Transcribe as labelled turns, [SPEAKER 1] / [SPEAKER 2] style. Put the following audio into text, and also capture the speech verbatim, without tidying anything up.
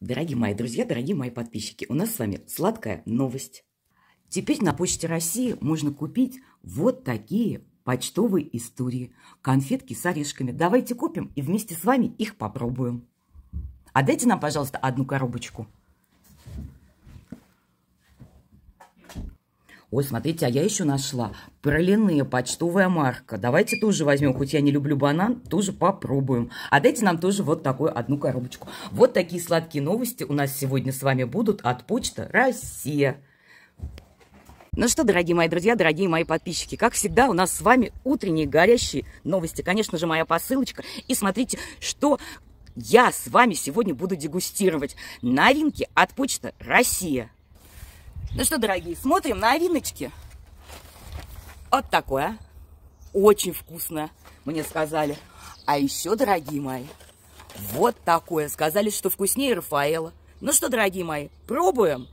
[SPEAKER 1] Дорогие мои друзья, дорогие мои подписчики, у нас с вами сладкая новость. Теперь на Почте России можно купить вот такие почтовые истории. Конфетки с орешками. Давайте купим и вместе с вами их попробуем. А дайте нам, пожалуйста, одну коробочку. Ой, смотрите, а я еще нашла пролине, почтовая марка. Давайте тоже возьмем, хоть я не люблю банан, тоже попробуем. А дайте нам тоже вот такую одну коробочку. Вот такие сладкие новости у нас сегодня с вами будут от Почты Россия. Ну что, дорогие мои друзья, дорогие мои подписчики, как всегда у нас с вами утренние горящие новости. Конечно же, моя посылочка. И смотрите, что я с вами сегодня буду дегустировать. Новинки от Почты Россия. Ну что, дорогие, смотрим новиночки. Вот такое. Очень вкусное, мне сказали. А еще, дорогие мои, вот такое. Сказали, что вкуснее Рафаэлло. Ну что, дорогие мои, пробуем.